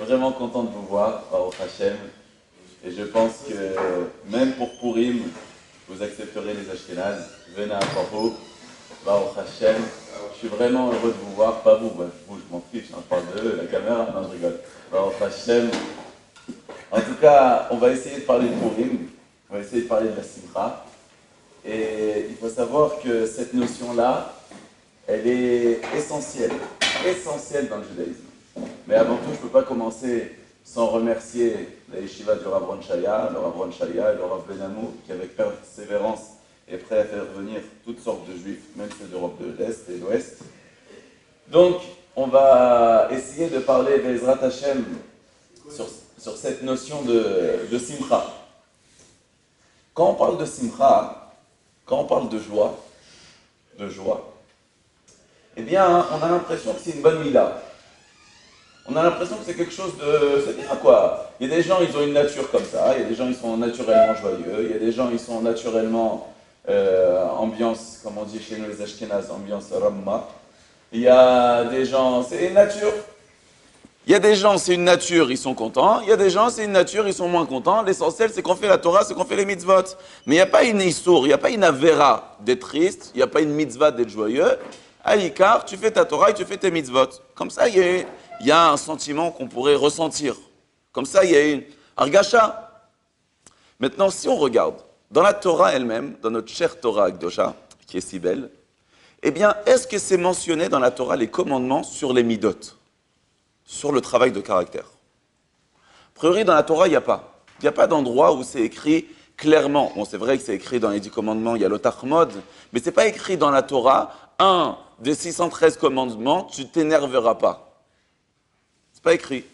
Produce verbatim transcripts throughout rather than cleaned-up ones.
vraiment content de vous voir, Baruch Hashem. Et je pense que même pour Purim, vous accepterez les Ashkénazes. Venez à Paro, Baruch Hashem. Je suis vraiment heureux de vous voir. Pas vous, bah, vous, je m'en fiche, hein, je parle d'eux, la caméra, non, je rigole. Baruch Hashem. En tout cas, on va essayer de parler de Purim. On va essayer de parler de la Simcha. Et il faut savoir que cette notion-là, elle est essentielle. Essentielle dans le judaïsme. Mais avant tout, je ne peux pas commencer sans remercier la yeshiva du Rav Ron Shaya, le Rav Ron Shaya et le Rav Benamou, qui avec persévérance est prêt à faire venir toutes sortes de juifs, même ceux d'Europe de l'Est et de l'Ouest. Donc, on va essayer de parler Be'ezrat Hashem sur, sur cette notion de, de Simcha. Quand on parle de Simcha, quand on parle de joie, de joie, eh bien, on a l'impression que c'est une bonne mila. On a l'impression que c'est quelque chose de... C'est bien quoi. Il y a des gens, ils ont une nature comme ça. Il y a des gens, ils sont naturellement joyeux. Il y a des gens, ils sont naturellement euh, ambiance, comme on dit chez nous les Ashkénazes, ambiance ramma. Il y a des gens, c'est une nature. Il y a des gens, c'est une nature, ils sont contents. Il y a des gens, c'est une nature, ils sont moins contents. L'essentiel, c'est qu'on fait la Torah, c'est qu'on fait les mitzvot. Mais il n'y a pas une issour, il n'y a pas une avera d'être triste. Il n'y a pas une mitzvah d'être joyeux. À l'Ikar, tu fais ta Torah et tu fais tes mitzvot. Comme ça, il y a... il y a un sentiment qu'on pourrait ressentir. Comme ça, il y a une argacha. Maintenant, si on regarde dans la Torah elle-même, dans notre chère Torah Akdosha, qui est si belle, eh bien, est-ce que c'est mentionné dans la Torah les commandements sur les midot, sur le travail de caractère? A priori, dans la Torah, il n'y a pas. Il n'y a pas d'endroit où c'est écrit clairement. Bon, c'est vrai que c'est écrit dans les dix commandements, il y a l'otachmod, mais ce n'est pas écrit dans la Torah, un des six cent treize commandements, tu t'énerveras pas. Pas écrit.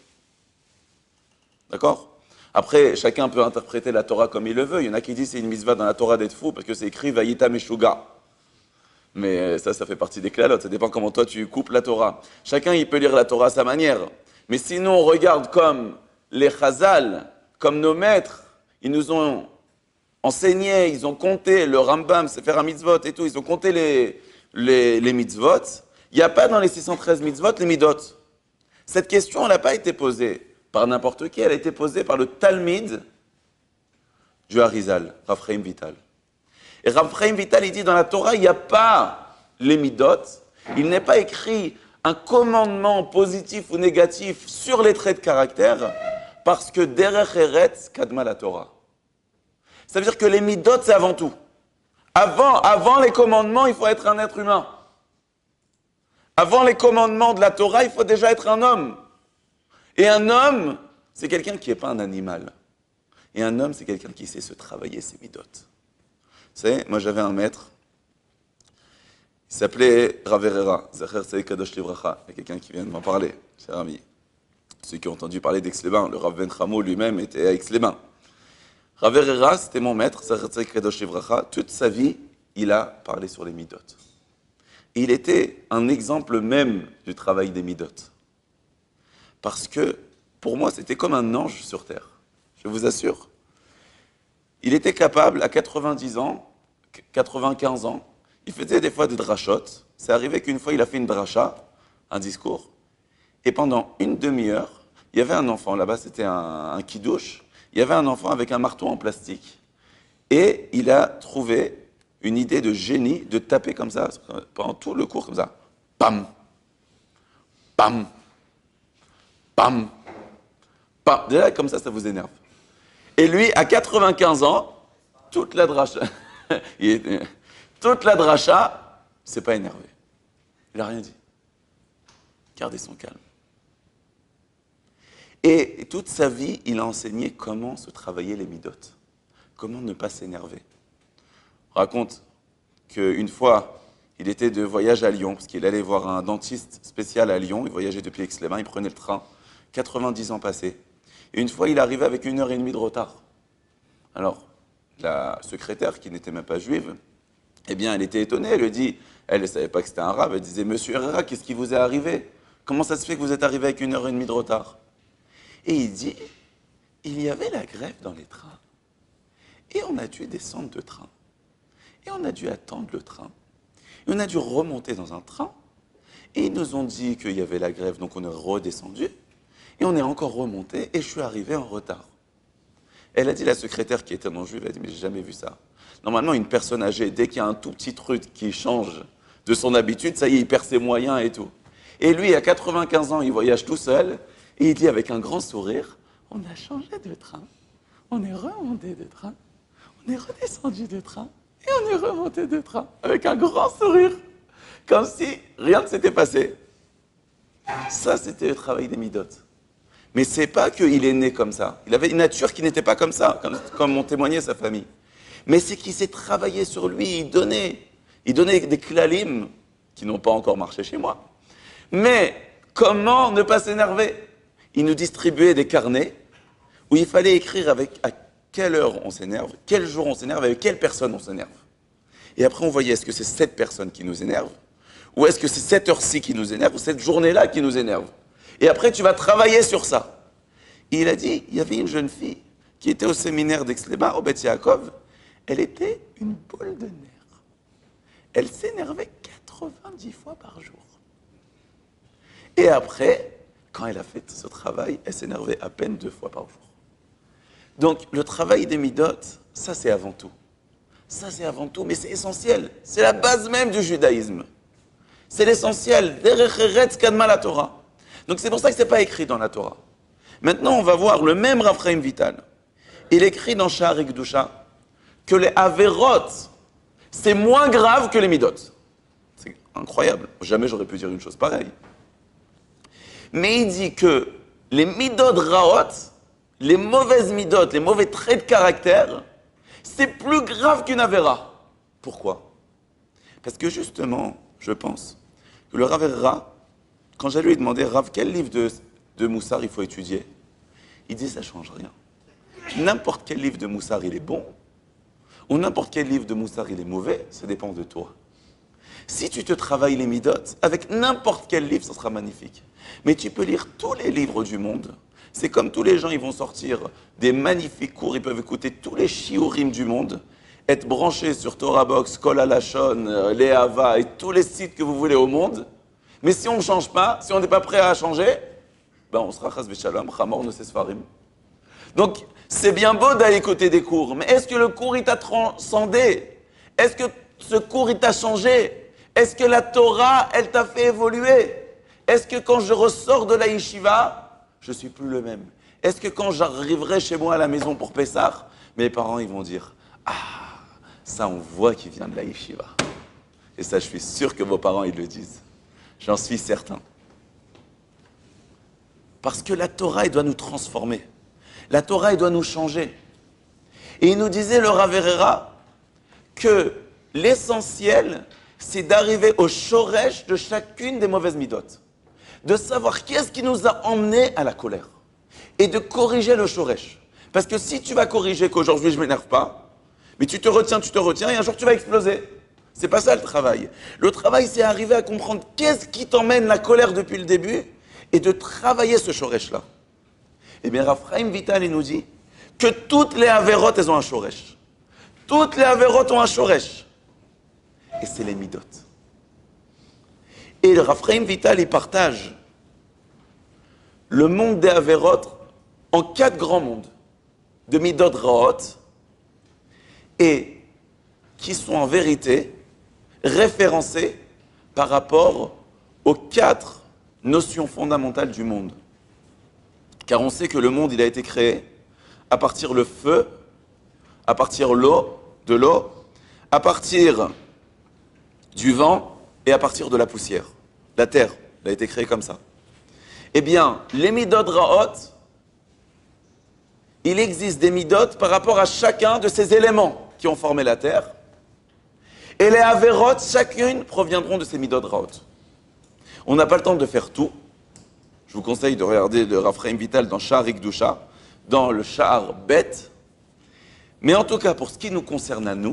D'accord? Après, chacun peut interpréter la Torah comme il le veut. Il y en a qui disent que c'est une mitzvah dans la Torah d'être fou parce que c'est écrit Vayita Meshuga. Mais ça, ça fait partie des clalotes. Ça dépend comment toi tu coupes la Torah. Chacun, il peut lire la Torah à sa manière. Mais sinon, on regarde comme les Chazal, comme nos maîtres, ils nous ont enseigné, ils ont compté le Rambam, c'est faire un mitzvot et tout, ils ont compté les, les, les mitzvot. Il n'y a pas dans les six cent treize mitzvot les midot. Cette question, elle n'a pas été posée par n'importe qui, elle a été posée par le Talmid du Harizal, Rav Chaim Vital. Et Rav Chaim Vital, il dit, dans la Torah, il n'y a pas les midot, il n'est pas écrit un commandement positif ou négatif sur les traits de caractère, parce que derech eretz kadma la Torah. Ça veut dire que les midot, c'est avant tout. Avant, avant les commandements, il faut être un être humain. Avant les commandements de la Torah, il faut déjà être un homme. Et un homme, c'est quelqu'un qui n'est pas un animal. Et un homme, c'est quelqu'un qui sait se travailler ses midot. Vous savez, moi j'avais un maître, il s'appelait Rav Herrera, Zacher Tzaddik Kadosh Livracha. Il y a quelqu'un qui vient de m'en parler, cher ami. Ceux qui ont entendu parler d'Aix-les-Bains, le Rav Ben Chamo lui-même était à Aix-les-Bains. Rav Herrera, c'était mon maître, Zacher Tzaddik Kadosh Livracha. Toute sa vie, il a parlé sur les midot. Il était un exemple même du travail des midot. Parce que, pour moi, c'était comme un ange sur terre. Je vous assure. Il était capable, à quatre-vingt-dix ans, quatre-vingt-quinze ans, il faisait des fois des drachot. C'est arrivé qu'une fois, il a fait une dracha, un discours, et pendant une demi-heure, il y avait un enfant, là-bas, c'était un, un kidouche, il y avait un enfant avec un marteau en plastique. Et il a trouvé une idée de génie de taper comme ça, pendant tout le cours, comme ça. Pam, pam, pam, pam. Déjà, comme ça, ça vous énerve. Et lui, à quatre-vingt-quinze ans, toute la dracha, toute la dracha, il ne s'est pas énervé. Il n'a rien dit. Gardez son calme. Et toute sa vie, il a enseigné comment se travailler les midot. Comment ne pas s'énerver. Raconte qu'une fois, il était de voyage à Lyon, parce qu'il allait voir un dentiste spécial à Lyon, il voyageait depuis Aix-les-Bains, il prenait le train, quatre-vingt-dix ans passés. Et une fois, il arrivait avec une heure et demie de retard. Alors, la secrétaire, qui n'était même pas juive, eh bien, elle était étonnée, elle lui dit, elle ne savait pas que c'était un arabe, elle disait, Monsieur Herrera, qu'est-ce qui vous est arrivé? Comment ça se fait que vous êtes arrivé avec une heure et demie de retard? Et il dit, il y avait la grève dans les trains, et on a dû descendre de train. Et on a dû attendre le train. Et on a dû remonter dans un train. Et ils nous ont dit qu'il y avait la grève, donc on est redescendu. Et on est encore remonté et je suis arrivé en retard. Elle a dit, la secrétaire qui était non juive, elle a dit, mais j'ai jamais vu ça. Normalement, une personne âgée, dès qu'il y a un tout petit truc qui change de son habitude, ça y est, il perd ses moyens et tout. Et lui, à quatre-vingt-quinze ans, il voyage tout seul et il dit avec un grand sourire, on a changé de train, on est remonté de train, on est redescendu de train et on est remonté de train avec un grand sourire, comme si rien ne s'était passé. Ça, c'était le travail des midotes. Mais c'est pas qu'il est né comme ça. Il avait une nature qui n'était pas comme ça, comme, comme m'ont témoigné sa famille. Mais c'est qu'il s'est travaillé sur lui, il donnait. Il donnait des klalim qui n'ont pas encore marché chez moi. Mais comment ne pas s'énerver? Il nous distribuait des carnets où il fallait écrire avec à quelle heure on s'énerve, quel jour on s'énerve, avec quelle personne on s'énerve. Et après on voyait est-ce que c'est cette personne qui nous énerve, ou est-ce que c'est cette heure-ci qui nous énerve, ou cette journée-là qui nous énerve. Et après, tu vas travailler sur ça. Et il a dit, il y avait une jeune fille qui était au séminaire d'Aix-les-Bains, au Beth Yaakov. Elle était une boule de nerfs. Elle s'énervait quatre-vingt-dix fois par jour. Et après, quand elle a fait ce travail, elle s'énervait à peine deux fois par jour. Donc, le travail des midotes, ça c'est avant tout. Ça c'est avant tout, mais c'est essentiel. C'est la base même du judaïsme. C'est l'essentiel. Derech Eretz Kadma la Torah. Donc c'est pour ça que ce n'est pas écrit dans la Torah. Maintenant, on va voir le même Rav Chaim Vital. Il écrit dans Sha'ar Kedusha que les Averot, c'est moins grave que les Midot. C'est incroyable. Jamais j'aurais pu dire une chose pareille. Mais il dit que les Midot Raot, les mauvaises Midot, les mauvais traits de caractère, c'est plus grave qu'une Avera. Pourquoi? Parce que justement, je pense que le Rav Herra, quand j'allais lui demander, Rav, quel livre de, de Moussar il faut étudier? Il dit, ça ne change rien. N'importe quel livre de Moussar, il est bon, ou n'importe quel livre de Moussar, il est mauvais, ça dépend de toi. Si tu te travailles les midotes, avec n'importe quel livre, ça sera magnifique. Mais tu peux lire tous les livres du monde. C'est comme tous les gens, ils vont sortir des magnifiques cours, ils peuvent écouter tous les shiurim du monde, être branchés sur Torah Box, Kol Halashon, Leava et tous les sites que vous voulez au monde. Mais si on ne change pas, si on n'est pas prêt à changer, ben on sera chas v'shalom, chamor no sesfarim. Donc, c'est bien beau d'aller écouter des cours, mais est-ce que le cours, il t'a transcendé? Est-ce que ce cours, il t'a changé? Est-ce que la Torah, elle t'a fait évoluer? Est-ce que quand je ressors de la yeshiva, je ne suis plus le même? Est-ce que quand j'arriverai chez moi à la maison pour Pessah, mes parents, ils vont dire, ah, ça, on voit qu'il vient de la yeshiva. Et ça, je suis sûr que vos parents, ils le disent. J'en suis certain. Parce que la Torah, elle doit nous transformer. La Torah, elle doit nous changer. Et il nous disait, le Rav Herrera, que l'essentiel, c'est d'arriver au shoresh de chacune des mauvaises midotes. De savoir qui est-ce qui nous a emmenés à la colère. Et de corriger le shoresh. Parce que si tu vas corriger qu'aujourd'hui, je ne m'énerve pas, mais tu te retiens, tu te retiens, et un jour, tu vas exploser. C'est pas ça le travail. Le travail, c'est arriver à comprendre qu'est-ce qui t'emmène la colère depuis le début et de travailler ce shoresh-là. Eh bien, Rav Chaim Vital, il nous dit que toutes les avérotes, elles ont un shoresh. Toutes les avérotes ont un shoresh. Et c'est les midot. Et le Rav Chaim Vital, il partage le monde des avérotes en quatre grands mondes de midot raot et qui sont en vérité référencés par rapport aux quatre notions fondamentales du monde. Car on sait que le monde, il a été créé à partir le feu, à partir l'eau, de l'eau, à partir du vent et à partir de la poussière. La terre, elle a été créée comme ça. Eh bien, les midot raot, il existe des midot par rapport à chacun de ces éléments qui ont formé la terre. Et les avérotes, chacune, proviendront de ces midot raot. On n'a pas le temps de faire tout. Je vous conseille de regarder le Rav Chaim Vital dans Sha'ar Kedusha, dans le Sha'ar Bet. Mais en tout cas, pour ce qui nous concerne à nous,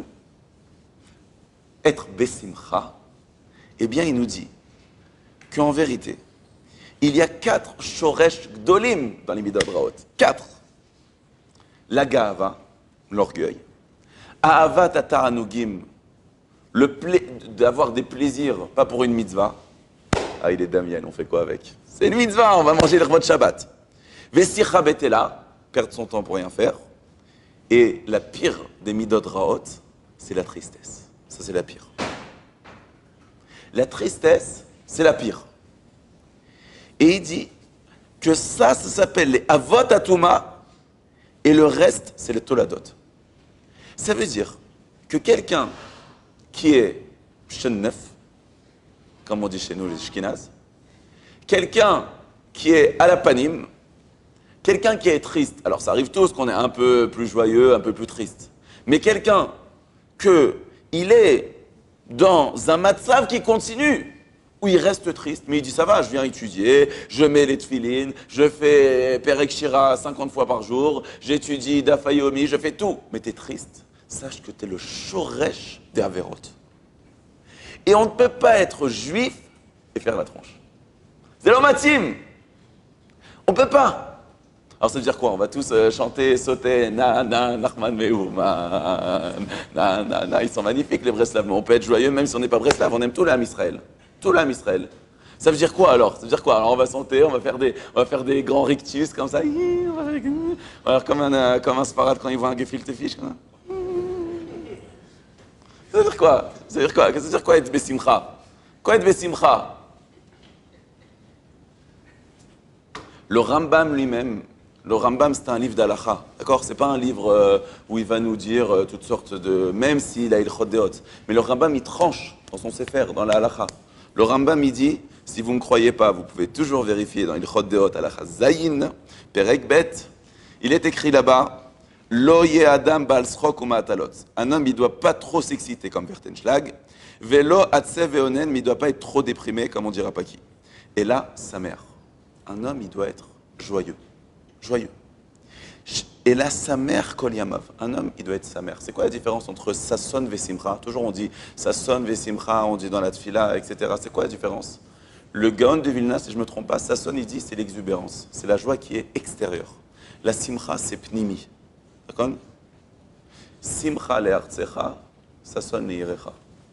être Besimcha, eh bien, il nous dit qu'en vérité, il y a quatre shoresh gdolim dans les midot raot. Quatre. La ga'ava, l'orgueil. Ahavat ta'anugim, le pla... d'avoir des plaisirs, pas pour une mitzvah. Ah, il est Damien, on fait quoi avec? C'est une mitzvah, on va manger le revot Shabbat. Vesicha betela, perdre son temps pour rien faire. Et la pire des midot raot, c'est la tristesse. Ça, c'est la pire. La tristesse, c'est la pire. Et il dit que ça, ça s'appelle les avot atuma, et le reste, c'est les toladot. Ça veut dire que quelqu'un qui est shen neuf, comme on dit chez nous les shkinaz, quelqu'un qui est à la panim, quelqu'un qui est triste, alors ça arrive tous qu'on est un peu plus joyeux, un peu plus triste, mais quelqu'un que il est dans un matzav qui continue, où il reste triste, mais il dit ça va, je viens étudier, je mets les tefilines, je fais Perek Shira cinquante fois par jour, j'étudie Daf Yomi, je fais tout, mais tu es triste, sache que tu es le shoresh des Averot. Et on ne peut pas être juif et faire la tronche. C'est l'omatim. On ne peut pas. Alors ça veut dire quoi? On va tous euh, chanter, sauter, na na, Nachman Meuman, na na na. Ils sont magnifiques les Breslav, mais on peut être joyeux même si on n'est pas Breslav, on aime tout l'âme Israël. Tout l'âme Israël. Ça veut dire quoi alors? Ça veut dire quoi? Alors on va chanter, on va faire des, on va faire des grands rictus comme ça. On va faire, alors, comme un, euh, comme un sparade quand il voit un gefilte fish. Comme ça. Ça veut dire quoi? Ça veut dire quoi? Ça veut dire quoi être besimcha? Quoi être besimcha? Le Rambam lui-même, le Rambam c'est un livre d'Alacha, d'accord? C'est pas un livre euh, où il va nous dire euh, toutes sortes de... Même s'il a Ilchot Deot. Mais le Rambam il tranche dans son Sefer, dans la Halacha. Le Rambam il dit, si vous ne me croyez pas, vous pouvez toujours vérifier dans Ilchot Deot, Halacha Zayin, Perek Bet, il est écrit là-bas, Lo ye adam bal srok ou ma'atalot. Un homme, il ne doit pas trop s'exciter comme Vertenschlag. Velo atsev veonen, mais il ne doit pas être trop déprimé comme on dira pas qui. Et là, sa mère. Un homme, il doit être joyeux. Joyeux. Et là, sa mère, kol yamav. Un homme, il doit être sa mère. C'est quoi la différence entre sasson vesimcha? Toujours on dit sasson vesimcha, on dit dans la tfila, et cetera. C'est quoi la différence? Le Gaon de Vilna, si je ne me trompe pas, sasson, il dit c'est l'exubérance. C'est la joie qui est extérieure. La simcha, c'est pnimi. D'accord? Simcha le'artsecha, sasson le'irecha.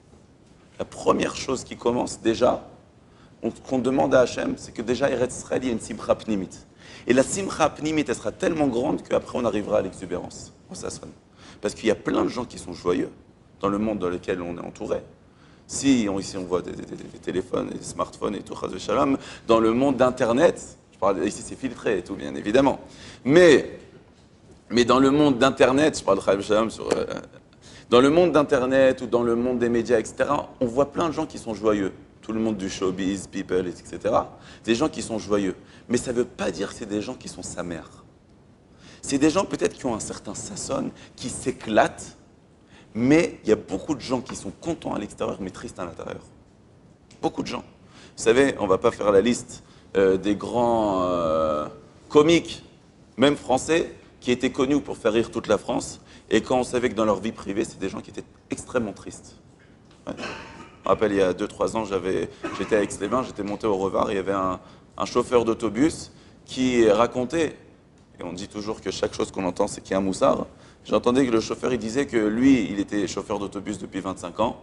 La première chose qui commence déjà, qu'on demande à Hachem, c'est que déjà, Eretz Israël, il y a une simcha pnimit. Et la simcha pnimit, elle sera tellement grande qu'après, on arrivera à l'exubérance. Oh, ça sonne. Parce qu'il y a plein de gens qui sont joyeux dans le monde dans lequel on est entouré. Si, on, ici, on voit des, des, des, des téléphones, des smartphones et tout, chas v'shalom, dans le monde d'Internet, je parle, ici, c'est filtré et tout, bien évidemment. Mais, mais dans le monde d'Internet, je parle de chas v'shalom sur... Euh, dans le monde d'Internet ou dans le monde des médias, et cetera, on voit plein de gens qui sont joyeux. Tout le monde du showbiz, people, et cetera. Des gens qui sont joyeux. Mais ça ne veut pas dire que c'est des gens qui sont sa mère. C'est des gens peut-être qui ont un certain sasson, qui s'éclatent, mais il y a beaucoup de gens qui sont contents à l'extérieur, mais tristes à l'intérieur. Beaucoup de gens. Vous savez, on ne va pas faire la liste euh, des grands euh, comiques, même français, qui étaient connus pour faire rire toute la France, et quand on savait que dans leur vie privée, c'est des gens qui étaient extrêmement tristes. Ouais. Je me rappelle, il y a deux trois ans, j'avais, j'étais à Aix-les-Bains, j'étais monté au Revard, et il y avait un, un chauffeur d'autobus qui racontait, et on dit toujours que chaque chose qu'on entend, c'est qu'il y a un moussard. J'entendais que le chauffeur, il disait que lui, il était chauffeur d'autobus depuis vingt-cinq ans,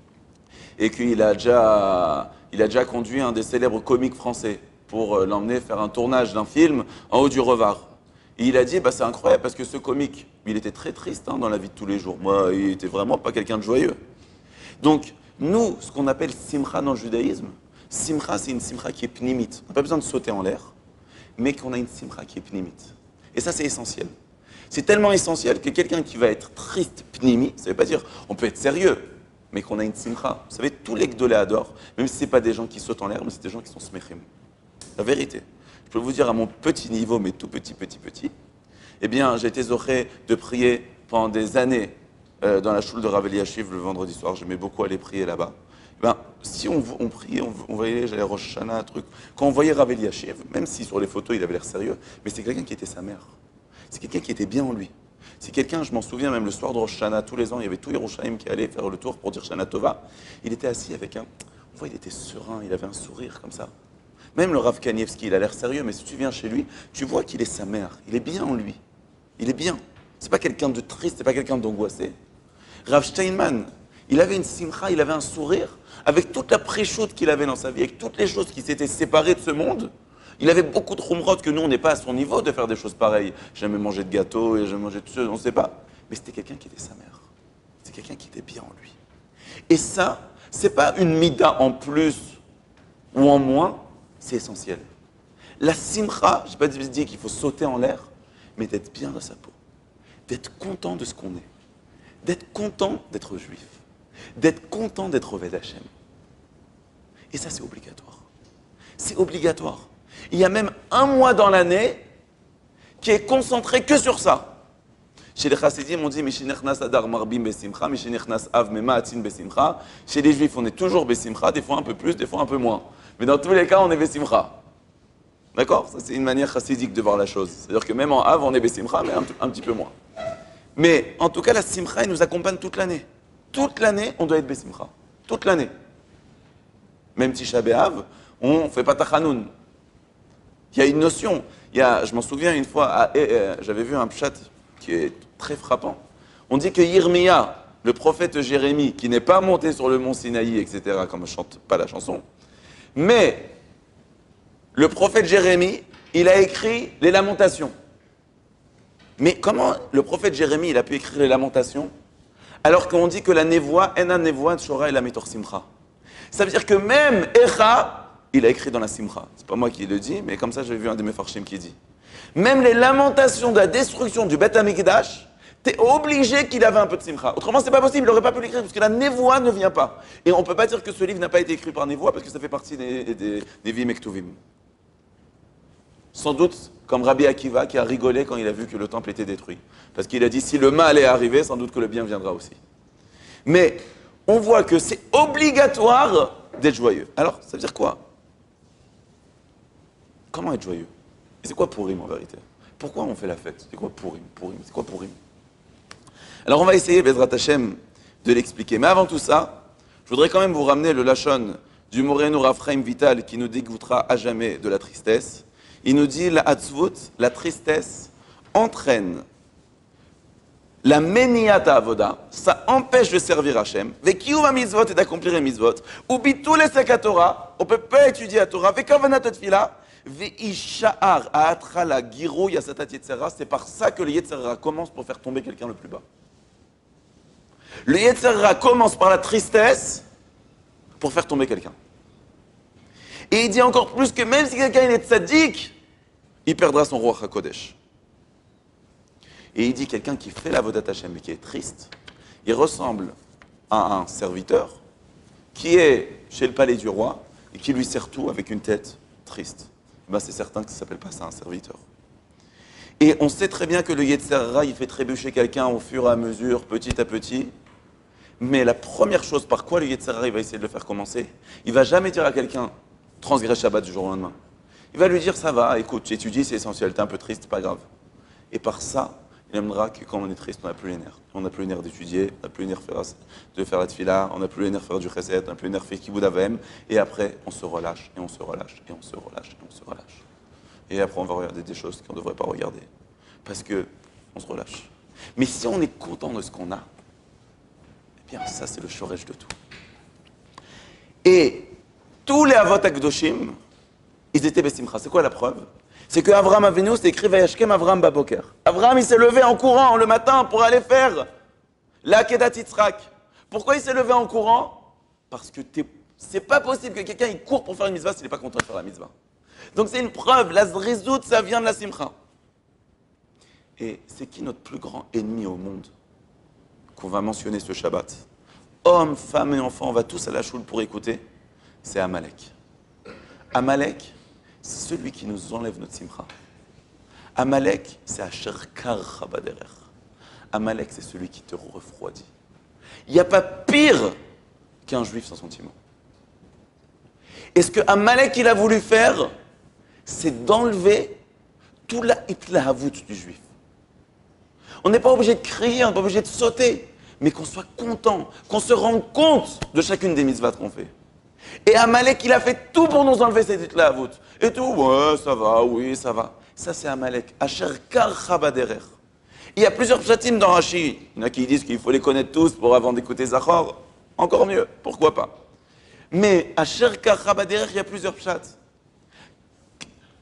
et qu'il a déjà, il a déjà conduit un des célèbres comiques français pour l'emmener faire un tournage d'un film en haut du Revard. Et il a dit, bah, c'est incroyable, parce que ce comique, il était très triste hein, dans la vie de tous les jours. Moi, il était vraiment pas quelqu'un de joyeux. Donc, nous, ce qu'on appelle simcha dans le judaïsme, simcha, c'est une simcha qui est pnimite. On n'a pas besoin de sauter en l'air, mais qu'on a une simcha qui est pnimite. Et ça, c'est essentiel. C'est tellement essentiel que quelqu'un qui va être triste, pnimi, ça ne veut pas dire on peut être sérieux, mais qu'on a une simcha. Vous savez, tous les gdolé adorent, même si ce n'est pas des gens qui sautent en l'air, mais c'est des gens qui sont smechim. La vérité. Je peux vous dire à mon petit niveau, mais tout petit, petit, petit, eh bien, j'ai été zoré de prier pendant des années Euh, dans la choule de Rav Eliashiv le vendredi soir, j'aimais beaucoup aller prier là-bas. Ben, si on, on priait, on, on voyait, j'allais Rosh Hashanah, un truc. Quand on voyait Rav Eliashiv, même si sur les photos il avait l'air sérieux, mais c'est quelqu'un qui était sa mère. C'est quelqu'un qui était bien en lui. C'est quelqu'un, je m'en souviens même le soir de Rosh Hashanah, tous les ans, il y avait tout Yerushalayim qui allait faire le tour pour dire Shana Tova. Il était assis avec un, on voit, il était serein, il avait un sourire comme ça. Même le Rav Kanievski, il a l'air sérieux, mais si tu viens chez lui, tu vois qu'il est sa mère. Il est bien en lui. Il est bien. C'est pas quelqu'un de triste, c'est pas quelqu'un d'angoissé. Rav Steinman, il avait une simcha, il avait un sourire, avec toute la préchoute qu'il avait dans sa vie, avec toutes les choses qui s'étaient séparées de ce monde, Il avait beaucoup de chumrot que nous, on n'est pas à son niveau de faire des choses pareilles. Jamais manger de gâteau, et jamais manger de choses, on ne sait pas. Mais c'était quelqu'un qui était sa mère. C'était quelqu'un qui était bien en lui. Et ça, c'est pas une mida en plus ou en moins, c'est essentiel. La simcha, je ne vais pas dire qu'il faut sauter en l'air, mais d'être bien dans sa peau. D'être content de ce qu'on est. D'être content d'être juif. D'être content d'être Oved Hashem. Et ça, c'est obligatoire. C'est obligatoire. Il y a même un mois dans l'année qui est concentré que sur ça. Chez les chassidim, on dit Mishinechnas Adar Marbim Besimcha, Mishinechnas Av Memaatin Besimcha. Chez les juifs, on est toujours Besimcha, des fois un peu plus, des fois un peu moins. Mais dans tous les cas, on est Besimcha. D'accord? Ça, c'est une manière chassidique de voir la chose. C'est-à-dire que même en Av, on est Besimcha, mais un, un petit peu moins. Mais en tout cas, la Simcha, elle nous accompagne toute l'année. Toute l'année, on doit être Besimcha. Toute l'année. Même Tisha B'Av, on ne fait pas Tachanoun. Il y a une notion. Il y a, je m'en souviens une fois, à, euh, j'avais vu un pshat qui est très frappant. On dit que Yirmiya, le prophète Jérémie, qui n'est pas monté sur le mont Sinaï, et cetera, comme je chante pas la chanson, mais le prophète Jérémie, il a écrit les Lamentations. Mais comment le prophète Jérémie, il a pu écrire les Lamentations, alors qu'on dit que la névoie, ena névoie shora et la mitor simcha. Ça veut dire que même Echa, il a écrit dans la simcha. C'est pas moi qui le dis, mais comme ça, j'ai vu un de mes farshim qui dit. Même les lamentations de la destruction du Beth Amikdash, t'es obligé qu'il avait un peu de simcha. Autrement, c'est pas possible, il n'aurait pas pu l'écrire, parce que la névoie ne vient pas. Et on peut pas dire que ce livre n'a pas été écrit par névoie, parce que ça fait partie des, des, des Vim et Ktuvim. Sans doute, comme Rabbi Akiva, qui a rigolé quand il a vu que le temple était détruit. Parce qu'il a dit, si le mal est arrivé, sans doute que le bien viendra aussi. Mais on voit que c'est obligatoire d'être joyeux. Alors, ça veut dire quoi? Comment être joyeux? Et c'est quoi Purim en vérité? Pourquoi on fait la fête? C'est quoi Purim? Purim, c'est quoi Purim? Alors on va essayer, Bezrat Hashem, de l'expliquer. Mais avant tout ça, je voudrais quand même vous ramener le lachon du Moreno Rav Chaim Vital qui nous dégoûtera à jamais de la tristesse. Il nous dit, la hatzvut, la tristesse, entraîne la meniata avoda, ça empêche de servir Hachem, vekiyuv mitzvot et d'accomplir les mitzvot, ou bitul esek Torah, on ne peut pas étudier la Torah, vekavanat tefila, veisha'ar a'atra la girouille à satat yetzera, c'est par ça que le yetzera commence pour faire tomber quelqu'un le plus bas. Le yetzera commence par la tristesse pour faire tomber quelqu'un. Et il dit encore plus que même si quelqu'un est tzaddik, il perdra son roi HaKodesh. Et il dit quelqu'un qui fait la Vodat Hashem et qui est triste, il ressemble à un serviteur qui est chez le palais du roi et qui lui sert tout avec une tête triste. Ben c'est certain que ça ne s'appelle pas ça un serviteur. Et on sait très bien que le Yetzer Hara, il fait trébucher quelqu'un au fur et à mesure, petit à petit. Mais la première chose par quoi le Yetzer Hara, il va essayer de le faire commencer, il ne va jamais dire à quelqu'un transgresse Shabbat du jour au lendemain. Il va lui dire ça va, écoute, tu étudies, c'est essentiel, tu es un peu triste, pas grave. Et par ça, il aimera que quand on est triste, on n'a plus les nerfs. On n'a plus les nerfs d'étudier, on n'a plus les nerfs de faire la tefila, on n'a plus les nerfs de faire du chesed, on n'a plus les nerfs de faire kibbud avem. Et après, on se relâche, et on se relâche, et on se relâche, et on se relâche. Et après, on va regarder des choses qu'on ne devrait pas regarder. Parce qu'on se relâche. Mais si on est content de ce qu'on a, eh bien, ça, c'est le shoresh de tout. Et tous les avot akdoshim, ils étaient besimcha. C'est quoi la preuve? C'est que Avraham Avinu, c'est écrit Vayashkem Avraham Baboker. Avraham, il s'est levé en courant le matin pour aller faire la Kedat Yitzhak. Pourquoi il s'est levé en courant? Parce que c'est pas possible que quelqu'un il court pour faire une mitzvah s'il n'est pas content de faire la mitzvah. Donc c'est une preuve, la zrizout, ça vient de la simcha. Et c'est qui notre plus grand ennemi au monde qu'on va mentionner ce Shabbat? Hommes, femmes et enfants, on va tous à la choule pour écouter. C'est Amalek. Amalek, c'est celui qui nous enlève notre simcha. Amalek, c'est Asher Kar Chabaderer. Amalek, c'est celui qui te refroidit. Il n'y a pas pire qu'un juif sans sentiment. Et ce que Amalek il a voulu faire, c'est d'enlever tout la hitlahavut du juif. On n'est pas obligé de crier, on n'est pas obligé de sauter, mais qu'on soit content, qu'on se rende compte de chacune des mitzvahs qu'on fait. Et Amalek, il a fait tout pour nous enlever cette hitlahavut. Et tout, ouais, ça va, oui, ça va. Ça, c'est Amalek. Asher Kar Chabaderer. Il y a plusieurs pshatim dans Rashi. Il y en a qui disent qu'il faut les connaître tous pour avant d'écouter Zachor. Encore mieux, pourquoi pas. Mais Asher Kar Chabaderer, il y a plusieurs pshats.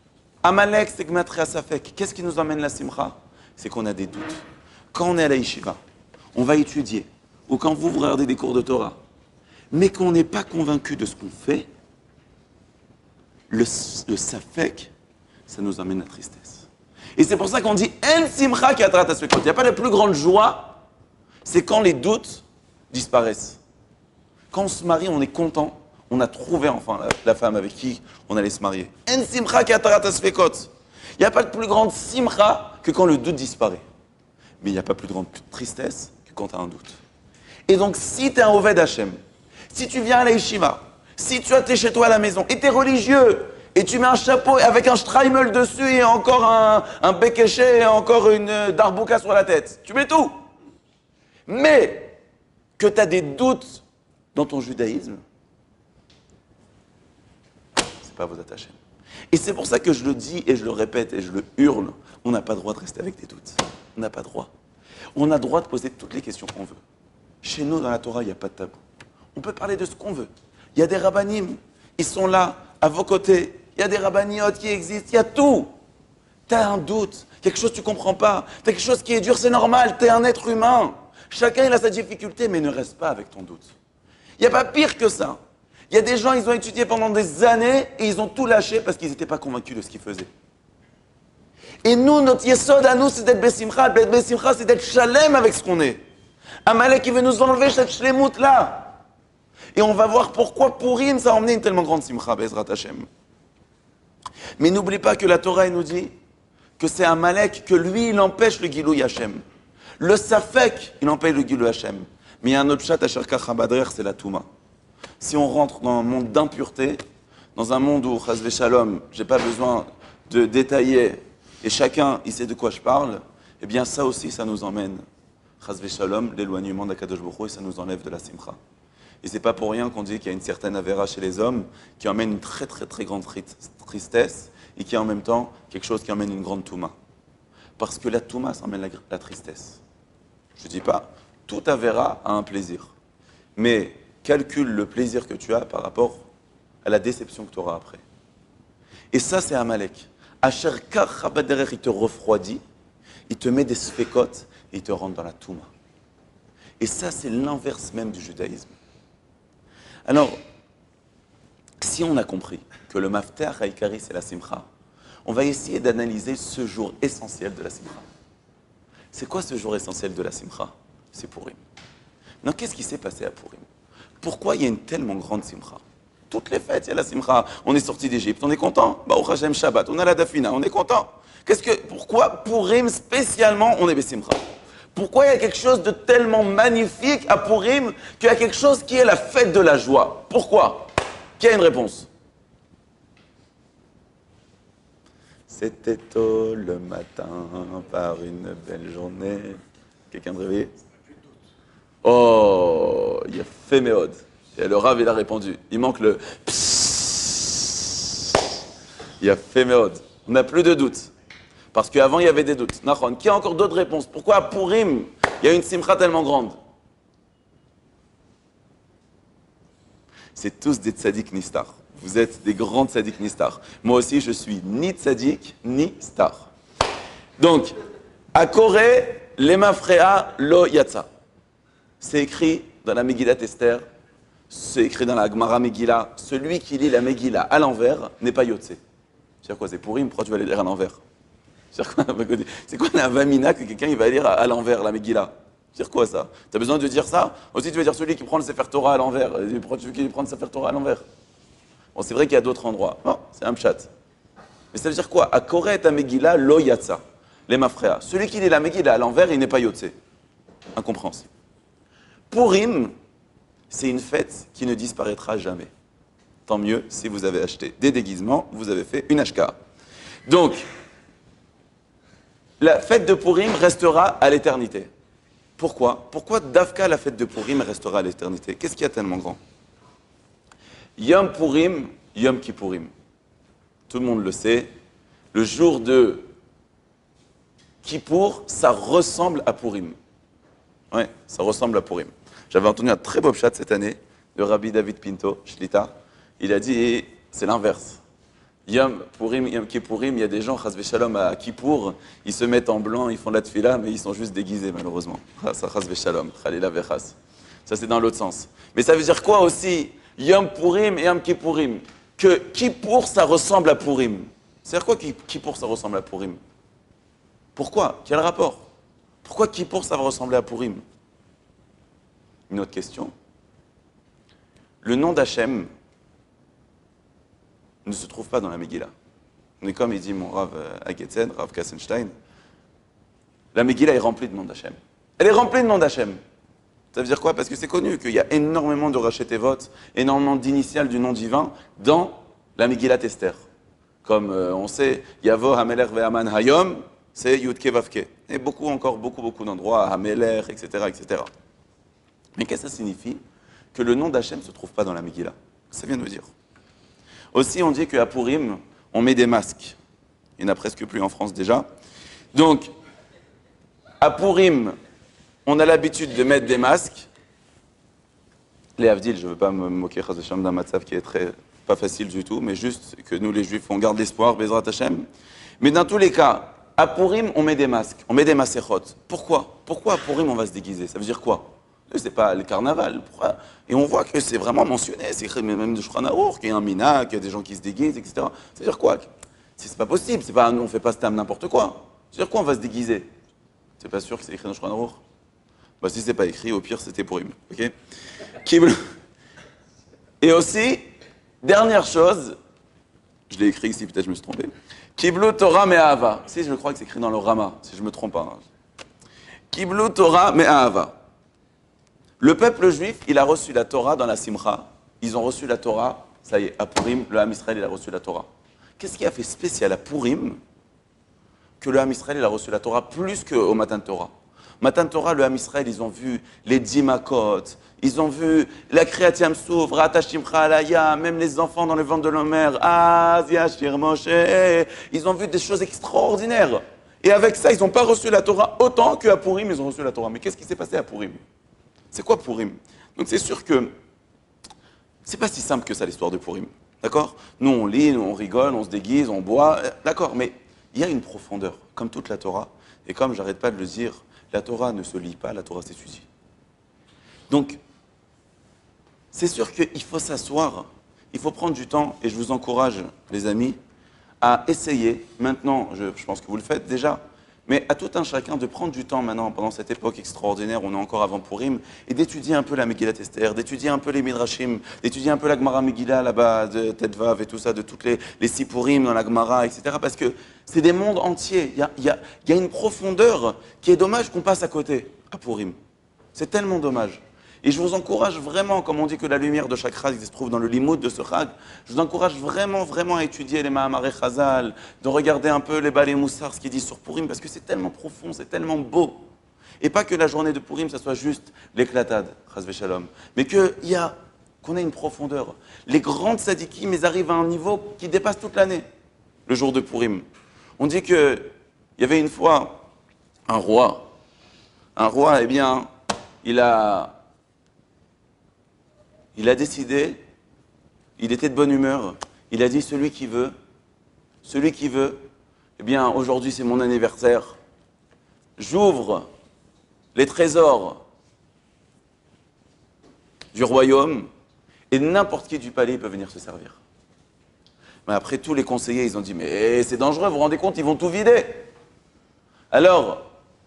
Amalek, c'est Gmatria Safek. Qu'est-ce qui nous emmène la simcha? C'est qu'on a des doutes. Quand on est à la yeshiva, on va étudier, ou quand vous, vous regardez des cours de Torah, mais qu'on n'est pas convaincu de ce qu'on fait, le, le Safek, ça nous amène la tristesse. Et c'est pour ça qu'on dit En simcha ki atrat asfekot. Il n'y a pas la plus grande joie, c'est quand les doutes disparaissent. Quand on se marie, on est content. On a trouvé enfin la, la femme avec qui on allait se marier. En simcha ki atrat asfekot. Il n'y a pas de plus grande simcha que quand le doute disparaît. Mais il n'y a pas plus grande tristesse que quand tu as un doute. Et donc, si tu es un Oved Hashem, si tu viens à la yeshiva, si tu es chez toi à la maison, et tu es religieux, et tu mets un chapeau avec un streimel dessus, et encore un, un bekeché, et encore une euh, darbouka sur la tête, tu mets tout. Mais que tu as des doutes dans ton judaïsme, c'est pas vos attachés. Et c'est pour ça que je le dis, et je le répète, et je le hurle, on n'a pas le droit de rester avec des doutes. On n'a pas le droit. On a le droit de poser toutes les questions qu'on veut. Chez nous, dans la Torah, il n'y a pas de tabou. On peut parler de ce qu'on veut. Il y a des rabbanim, ils sont là, à vos côtés. Il y a des rabbaniotes qui existent, il y a tout. Tu as un doute, quelque chose que tu ne comprends pas, tu as quelque chose qui est dur, c'est normal, tu es un être humain. Chacun il a sa difficulté, mais ne reste pas avec ton doute. Il n'y a pas pire que ça. Il y a des gens, ils ont étudié pendant des années et ils ont tout lâché parce qu'ils n'étaient pas convaincus de ce qu'ils faisaient. Et nous, notre yesod à nous, c'est d'être besimcha. D'être besimcha, c'est d'être shalem avec ce qu'on est. Amalek, il veut nous enlever cette shlemout-là. Et on va voir pourquoi Purim, ça a emmené une tellement grande simcha, Bezrat Hashem. Mais n'oublie pas que la Torah, elle nous dit que c'est Amalek, que lui, il empêche le Gilou Hashem. Le Safek, il empêche le Gilou Hashem. Mais il y a un autre chat à Sherka Chabadrer, c'est la Touma. Si on rentre dans un monde d'impureté, dans un monde où, Chazve Shalom, je n'ai pas besoin de détailler, et chacun, il sait de quoi je parle, eh bien ça aussi, ça nous emmène, Chazve Shalom, l'éloignement d'Akadosh Baruch Hu, et ça nous enlève de la simcha. Et c'est pas pour rien qu'on dit qu'il y a une certaine avéra chez les hommes qui emmène une très très très grande tristesse et qui est en même temps quelque chose qui emmène une grande touma. Parce que la touma, ça emmène la, la tristesse. Je dis pas, tout avéra a un plaisir. Mais calcule le plaisir que tu as par rapport à la déception que tu auras après. Et ça, c'est Amalek. Asher kach habaderech, il te refroidit, il te met des sfekot et il te rentre dans la touma. Et ça, c'est l'inverse même du judaïsme. Alors, si on a compris que le mafter haïkari, c'est la simcha, on va essayer d'analyser ce jour essentiel de la simcha. C'est quoi ce jour essentiel de la simcha? C'est Purim. Non, qu'est-ce qui s'est passé à Purim? Pourquoi il y a une tellement grande simcha? Toutes les fêtes, il y a la simcha. On est sorti d'Égypte, on est content. Baruch Hashem Shabbat, on a la dafina, on est content. Qu'est-ce que, pourquoi Purim spécialement, on est besimcha? Pourquoi il y a quelque chose de tellement magnifique à Purim qu'il y a quelque chose qui est la fête de la joie? Pourquoi? Qui a une réponse? C'était tôt le matin par une belle journée. Quelqu'un de réveillé? Oh, il y a fait méode. Et le Rav, il a répondu. Il manque le psssss. Il y a fait méode. On n'a plus de doute. Parce qu'avant, il y avait des doutes. Nachon. Qui a encore d'autres réponses? Pourquoi à Purim, il y a une simcha tellement grande? C'est tous des tzaddik ni star. Vous êtes des grands tzaddik ni star. Moi aussi, je suis ni tzaddik, ni star. Donc, à Corée, l'emafrea lo yatsa. C'est écrit dans la Megillat Esther, c'est écrit dans la Gemara Megillah, celui qui lit la Megillah à l'envers n'est pas yotse. C'est-à-dire quoi? C'est Purim, pourquoi tu vas les lire à l'envers? C'est quoi la vamina que quelqu'un il va lire à, à l'envers, la Megillah? C'est quoi ça? Tu as besoin de dire ça? Aussi, tu veux dire celui qui prend le Sefer Torah à l'envers. Pourquoi tu veux qu'il prenne le Sefer Torah à l'envers? Bon, c'est vrai qu'il y a d'autres endroits. Non, c'est un pshat. Mais ça veut dire quoi? À Koré et à Megillah, lo yatsa. Les mafréas. Celui qui lit la Megillah à l'envers, il n'est pas yotse. Incompréhensible. Purim, c'est une fête qui ne disparaîtra jamais. Tant mieux si vous avez acheté des déguisements, vous avez fait une ashka. Donc, la fête de Purim restera à l'éternité. Pourquoi? Pourquoi Dafka, la fête de Purim, restera à l'éternité? Qu'est-ce qu'il y a tellement grand? Yom Purim, Yom Kippourim. Tout le monde le sait. Le jour de Kippour, ça ressemble à Purim. Oui, ça ressemble à Purim. J'avais entendu un très beau chat cette année de Rabbi David Pinto, Shlita. Il a dit, c'est l'inverse. Yom Purim, Yom Kippourim, il y a des gens, chas v'shalom, à Kippour, ils se mettent en blanc, ils font la tfila, mais ils sont juste déguisés, malheureusement. Ça, chas v'shalom, chalila v'chas. Ça, c'est dans l'autre sens. Mais ça veut dire quoi aussi, Yom Purim et Yom Kippourim? Que Kippour, ça ressemble à Purim. C'est-à-dire quoi, Kippour, ça ressemble à Purim? Pourquoi? Quel rapport? Pourquoi Kippour, ça va ressembler à Purim? Une autre question. Le nom d'Hachem ne se trouve pas dans la Megillah. Mais comme il dit mon Rav Agetzen, Rav Kassenstein, la Megillah est remplie de noms d'Hachem. Elle est remplie de noms d'Hachem. Ça veut dire quoi? Parce que c'est connu qu'il y a énormément de Rachet Tevot, énormément d'initiales du nom divin dans la Megillah Esther. Comme euh, on sait, Yavo Hameler Ve'aman Hayom, c'est Yudke Vavke. Et beaucoup, encore beaucoup, beaucoup d'endroits, Hameler, et cetera, et cetera. Mais qu'est-ce que ça signifie? Que le nom d'Hachem ne se trouve pas dans la Megillah. Ça vient de dire. Aussi, on dit qu'à Purim, on met des masques. Il n'y en a presque plus en France déjà. Donc, à Purim, on a l'habitude de mettre des masques. Les Havdil, je ne veux pas me moquer d'un matzav qui est très, pas facile du tout, mais juste que nous, les Juifs, on garde l'espoir, Bezrat Hashem. Mais dans tous les cas, à Purim, on met des masques, on met des masechot. Pourquoi? Pourquoi à Purim, on va se déguiser? Ça veut dire quoi? C'est pas le carnaval. Pourquoi? Et on voit que c'est vraiment mentionné, c'est écrit même de Shulchan Aruch, qu'il y a un mina, qu'il y a des gens qui se déguisent, et cetera. Ça veut dire quoi? C'est pas possible, c'est pas, nous on fait pas stam n'importe quoi. Ça veut dire quoi on va se déguiser? C'est pas sûr que c'est écrit dans Shulchan Aruch? Bah si c'est pas écrit, au pire c'était pour him. Ok? Et aussi, dernière chose, je l'ai écrit ici, peut-être je me suis trompé. Kiblu Torah Me'ahava. Si je crois que c'est écrit dans le Rama, si je me trompe pas. Kiblu Torah Me'ahava. Le peuple juif, il a reçu la Torah dans la Simcha. Ils ont reçu la Torah, ça y est, à Purim, le Ham Israël, il a reçu la Torah. Qu'est-ce qui a fait spécial à Purim que le Ham Israël, il a reçu la Torah plus qu'au Matan Torah? Matan Torah, le Ham Israël, ils ont vu les Dimakot, ils ont vu la Kriyat Yam Suf, Ratashimcha Alaya, même les enfants dans le ventre de leur mère, Az Yashir Moshe, ils ont vu des choses extraordinaires. Et avec ça, ils n'ont pas reçu la Torah autant qu'à Purim, ils ont reçu la Torah. Mais qu'est-ce qui s'est passé à Purim? C'est quoi Purim? Donc c'est sûr que c'est pas si simple que ça l'histoire de Purim, d'accord? Nous on lit, nous on rigole, on se déguise, on boit, d'accord, mais il y a une profondeur, comme toute la Torah, et comme j'arrête pas de le dire, la Torah ne se lit pas, la Torah s'étudie. Donc, c'est sûr qu'il faut s'asseoir, il faut prendre du temps, et je vous encourage, les amis, à essayer, maintenant, je, je pense que vous le faites déjà, mais à tout un chacun de prendre du temps maintenant, pendant cette époque extraordinaire, on est encore avant Purim, et d'étudier un peu la Megillat Esther, d'étudier un peu les Midrashim, d'étudier un peu la Gemara Megillah là-bas, de Tetvav et tout ça, de toutes les, les six Purim dans la Gemara, et cetera. Parce que c'est des mondes entiers. Il y a, il y a, il y a une profondeur qui est dommage qu'on passe à côté, à Purim. C'est tellement dommage. Et je vous encourage vraiment, comme on dit que la lumière de chaque chag se trouve dans le limoud de ce chag, je vous encourage vraiment, vraiment à étudier les Mahamaré Chazal, de regarder un peu les Balé Moussar, ce qu'ils disent sur Purim, parce que c'est tellement profond, c'est tellement beau. Et pas que la journée de Purim, ça soit juste l'éclatade, Chaz v'Shalom, mais qu'il y a, qu'on ait une profondeur. Les grandes sadikim, ils arrivent à un niveau qui dépasse toute l'année, le jour de Purim. On dit qu'il y avait une fois un roi. Un roi, eh bien, il a... Il a décidé, il était de bonne humeur, il a dit celui qui veut, celui qui veut, eh bien aujourd'hui c'est mon anniversaire, j'ouvre les trésors du royaume et n'importe qui du palais peut venir se servir. Mais après tous les conseillers ils ont dit mais c'est dangereux, vous vous rendez compte, ils vont tout vider. Alors,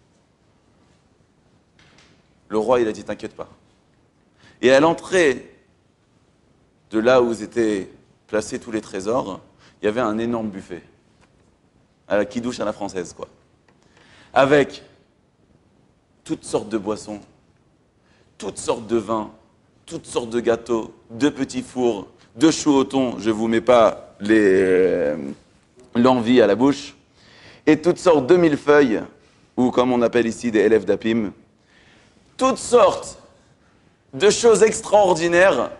le roi il a dit t'inquiète pas. Et à l'entrée de là où étaient placés tous les trésors, il y avait un énorme buffet, à la kidouche à la française, quoi. Avec toutes sortes de boissons, toutes sortes de vins, toutes sortes de gâteaux, de petits fours, de choux au thon, je ne vous mets pas les, l'envie à la bouche, et toutes sortes de millefeuilles, ou comme on appelle ici des élèves d'Apim, toutes sortes de choses extraordinaires.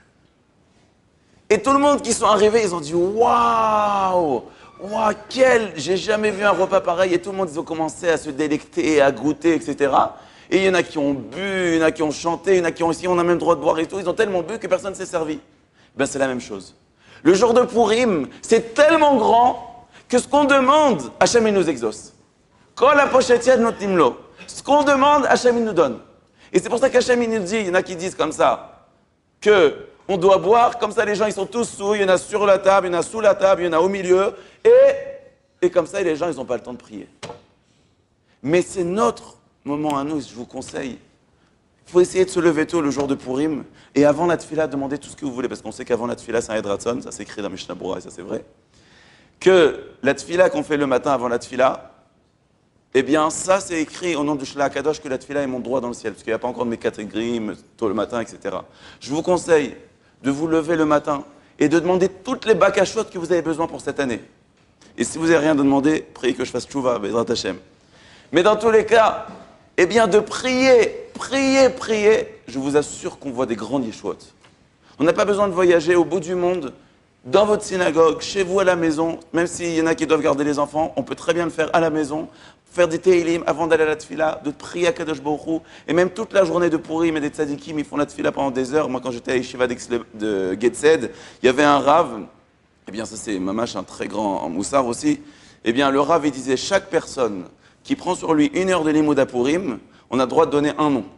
Et tout le monde qui sont arrivés, ils ont dit « Waouh! Waouh, quel... J'ai jamais vu un repas pareil !» Et tout le monde, ils ont commencé à se délecter, à goûter, et cetera. Et il y en a qui ont bu, il y en a qui ont chanté, il y en a qui ont aussi, on a même le droit de boire et tout. Ils ont tellement bu que personne ne s'est servi. Ben c'est la même chose. Le jour de Purim, c'est tellement grand que ce qu'on demande, Hachem il nous exauce. Quand la pochette yad notim lo, ce qu'on demande, Hachem il nous donne. Et c'est pour ça qu'Hachem il nous dit, il y en a qui disent comme ça, que on doit boire, comme ça les gens ils sont tous sous, il y en a sur la table, il y en a sous la table, il y en a au milieu, et, et comme ça les gens ils n'ont pas le temps de prier. Mais c'est notre moment à nous, je vous conseille. Il faut essayer de se lever tôt le jour de Purim, et avant la tefila, demandez tout ce que vous voulez, parce qu'on sait qu'avant la tefila, c'est un Edratzon, ça s'écrit dans Mishnah Berurah, et ça c'est vrai, que la tefila qu'on fait le matin avant la tefila, eh bien, ça, c'est écrit au nom du Shla Kadosh que la tefila est mon droit dans le ciel, parce qu'il n'y a pas encore de mes catégories, tôt le matin, et cetera. Je vous conseille de vous lever le matin et de demander toutes les bakashot que vous avez besoin pour cette année. Et si vous n'avez rien à demander, priez que je fasse tchouva, Bezrat Hashem. Mais dans tous les cas, eh bien, de prier, prier, prier, je vous assure qu'on voit des grandes yeshuot. On n'a pas besoin de voyager au bout du monde, dans votre synagogue, chez vous à la maison, même s'il y en a qui doivent garder les enfants, on peut très bien le faire à la maison, faire des Tehillim avant d'aller à la tefila, de prier à Kadosh Baruch Hu, et même toute la journée de Purim et des tzadikim, ils font la tefila pendant des heures. Moi, quand j'étais à Yeshiva de Getzed, il y avait un rav, eh bien ça c'est mamash, un très grand moussard aussi, eh bien le rav il disait, chaque personne qui prend sur lui une heure de limoud à Purim, on a le droit de donner un nom.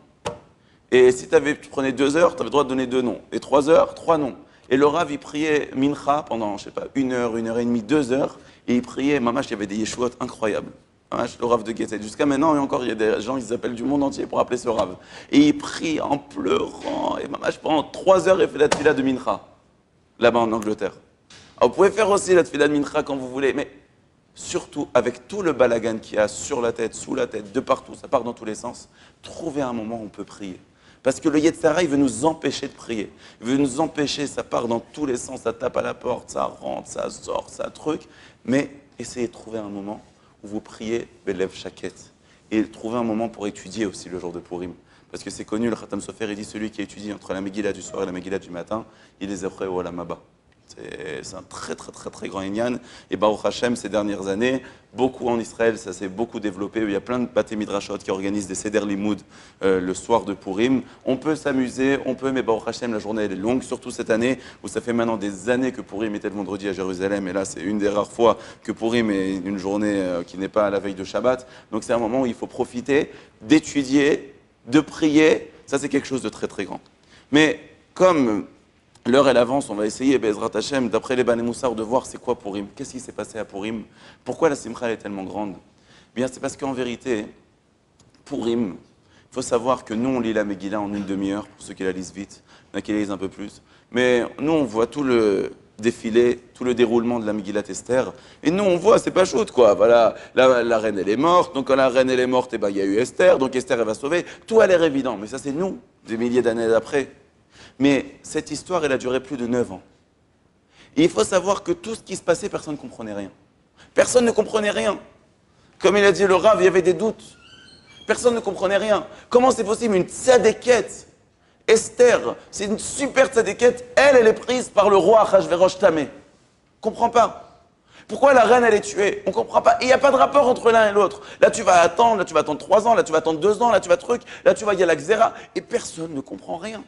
Et si avais, tu prenais deux heures, tu avais le droit de donner deux noms. Et trois heures, trois noms. Et le Rav, il priait Mincha pendant, je sais pas, une heure, une heure et demie, deux heures. Et il priait, mamash, il y avait des yeshuot incroyables. Mamash, le Rav de Getzed. Jusqu'à maintenant, et encore, il y a des gens, ils appellent du monde entier pour appeler ce Rav. Et il prie en pleurant. Et mamash, pendant trois heures, il fait la tefila de Mincha. Là-bas, en Angleterre. Alors, vous pouvez faire aussi la tefila de Mincha quand vous voulez, mais surtout, avec tout le balagan qu'il y a sur la tête, sous la tête, de partout, ça part dans tous les sens, trouvez un moment où on peut prier. Parce que le Yetzer Hara, il veut nous empêcher de prier. Il veut nous empêcher, ça part dans tous les sens, ça tape à la porte, ça rentre, ça sort, ça truc. Mais essayez de trouver un moment où vous priez Belev Shaket. Et trouver un moment pour étudier aussi le jour de Purim. Parce que c'est connu, le Khatam Sofer, il dit celui qui étudie entre la Megillah du soir et la Megillah du matin, il est Zefre ou Alamaba. C'est un très très très très grand Inyan. Et Baruch Hashem, ces dernières années, beaucoup en Israël, ça s'est beaucoup développé. Il y a plein de Baté Midrashot qui organisent des Seder Limoud euh, le soir de Purim. On peut s'amuser, on peut, mais Baruch Hashem, la journée elle est longue, surtout cette année, où ça fait maintenant des années que Purim était le vendredi à Jérusalem. Et là, c'est une des rares fois que Purim est une journée euh, qui n'est pas à la veille de Shabbat. Donc c'est un moment où il faut profiter d'étudier, de prier. Ça, c'est quelque chose de très très grand. Mais comme l'heure elle avance, on va essayer, Bezrat Hashem, d'après les Bané Moussar, de voir c'est quoi Purim. Qu'est-ce qui s'est passé à Purim? Pourquoi la Simcha est tellement grande? Bien, c'est parce qu'en vérité, Purim, il faut savoir que nous, on lit la Megillah en une demi-heure, pour ceux qui la lisent vite, il y en a qui la lisent un peu plus. Mais nous, on voit tout le défilé, tout le déroulement de la Megillat Esther. Et nous, on voit, c'est pas chouette, quoi. Voilà, la, la reine, elle est morte. Donc, quand la reine, elle est morte, eh ben, il y a eu Esther. Donc, Esther, elle va sauver. Tout a l'air évident. Mais ça, c'est nous, des milliers d'années après. Mais cette histoire, elle a duré plus de neuf ans. Et il faut savoir que tout ce qui se passait, personne ne comprenait rien. Personne ne comprenait rien. Comme il a dit le Rav, il y avait des doutes. Personne ne comprenait rien. Comment c'est possible? Une tzadékette, Esther, c'est une super tzadékette. Elle, elle est prise par le roi Achashverosh Tamé. Comprends pas. Pourquoi la reine, elle est tuée? On comprend pas. Et il n'y a pas de rapport entre l'un et l'autre. Là, tu vas attendre, là, tu vas attendre trois ans, là, tu vas attendre deux ans, là, tu vas truc, là, tu vas y aller à la Xéra. Et personne ne comprend rien.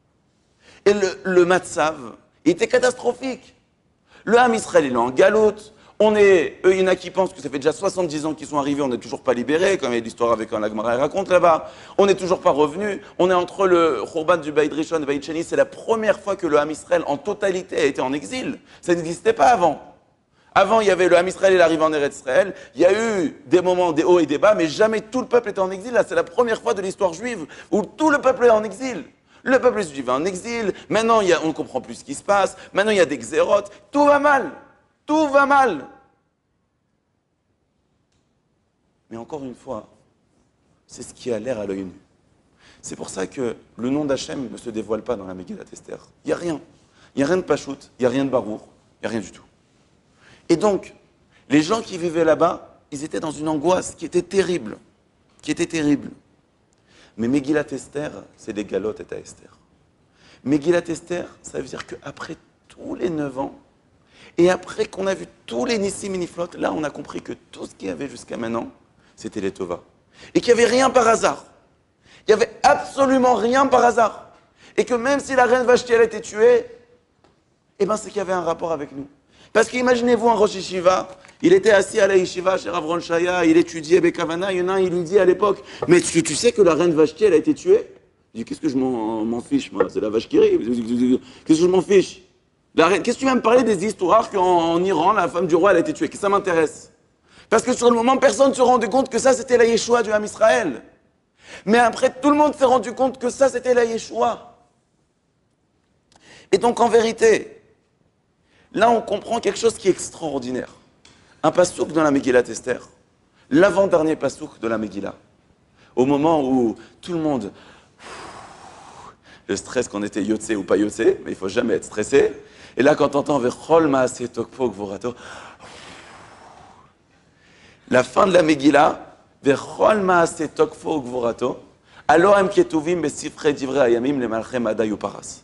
Et le, le Matzav, il était catastrophique. Le Ham Israël, il est en galoute. On est, eux, il y en a qui pensent que ça fait déjà soixante-dix ans qu'ils sont arrivés, on n'est toujours pas libérés, comme il y a l'histoire avec un Lagmara raconte là-bas. On n'est toujours pas revenus. On est entre le Khurban du Beit Rishon et Beit Sheni. C'est la première fois que le Ham Israël en totalité a été en exil. Ça n'existait pas avant. Avant, il y avait le Ham Israël, il arrive en Eretz Israël. Il y a eu des moments, des hauts et des bas, mais jamais tout le peuple était en exil. Là, c'est la première fois de l'histoire juive où tout le peuple est en exil. Le peuple juif est en exil, maintenant il y a, on ne comprend plus ce qui se passe, maintenant il y a des xérotes, tout va mal, tout va mal. Mais encore une fois, c'est ce qui a l'air à l'œil nu. C'est pour ça que le nom d'Hachem ne se dévoile pas dans la Megillat Esther. Il n'y a rien. Il n'y a rien de Pachout, il n'y a rien de Barour, il n'y a rien du tout. Et donc, les gens qui vivaient là-bas, ils étaient dans une angoisse qui était terrible, qui était terrible. Mais Megillat Esther, c'est des galotes et à Esther. Megillat Esther, ça veut dire qu'après tous les neuf ans, et après qu'on a vu tous les Nissim et Niflot, là on a compris que tout ce qu'il y avait jusqu'à maintenant, c'était les Tova. Et qu'il n'y avait rien par hasard. Il n'y avait absolument rien par hasard. Et que même si la reine Vashti elle a été tuée, Eh bien, c'est qu'il y avait un rapport avec nous. Parce qu'imaginez-vous un Rosh Yeshiva, il était assis à la Yeshiva chez Rav Ron Shaya, il étudiait Bekavana, il y en a un, il lui dit à l'époque, mais tu, tu sais que la reine Vashti, elle a été tuée? Il dit, qu'est-ce que je m'en fiche, moi? C'est la vache qui rit. Qu'est-ce que je m'en fiche? La reine, qu'est-ce que tu vas me parler des histoires qu'en en Iran, la femme du roi, elle a été tuée? Qu'est-ce que ça m'intéresse? Parce que sur le moment, personne ne se rendait compte que ça, c'était la Yeshua du Ham Israël. Mais après, tout le monde s'est rendu compte que ça, c'était la Yeshua. Et donc, en vérité, là, on comprend quelque chose qui est extraordinaire. Un pasouk dans la Megillat Esther, l'avant-dernier pasouk de la Megillah, au moment où tout le monde, le stress qu'on était yotse ou pas yotse, mais il ne faut jamais être stressé. Et là, quand on entend Vechol Maaseh Tokfo Gvorato, la fin de la Megillah, Vechol Maaseh Tokfo Gvorato, Alohem Ketuvim Besifre Divrei Ayamim Le Malchem Adai Uparas.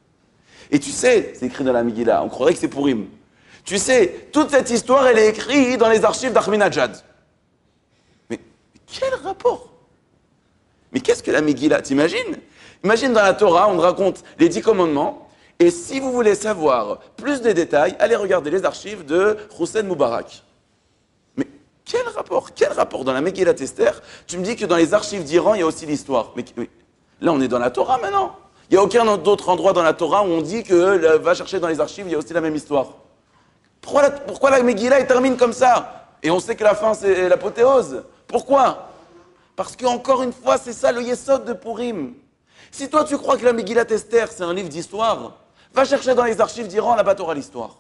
Et tu sais, c'est écrit dans la Megillah, on croirait que c'est Purim. Tu sais, toute cette histoire, elle est écrite dans les archives d'Ahminadjad. Mais, mais quel rapport? Mais qu'est-ce que la Megillah? T'imagines? Imagine dans la Torah, on raconte les dix commandements, et si vous voulez savoir plus de détails, allez regarder les archives de Hossein Moubarak. Mais quel rapport? Quel rapport dans la Megillat Esther? Tu me dis que dans les archives d'Iran, il y a aussi l'histoire. Mais, mais là, on est dans la Torah maintenant. Il n'y a aucun autre endroit dans la Torah où on dit que euh, va chercher dans les archives, il y a aussi la même histoire. Pourquoi la, pourquoi la Megillah, elle termine comme ça? Et on sait que la fin, c'est l'apothéose. Pourquoi? Parce qu'encore une fois, c'est ça le Yesod de Purim. Si toi, tu crois que la Megillat Esther, c'est un livre d'histoire, va chercher dans les archives d'Iran, là-bas, tu auras l'histoire.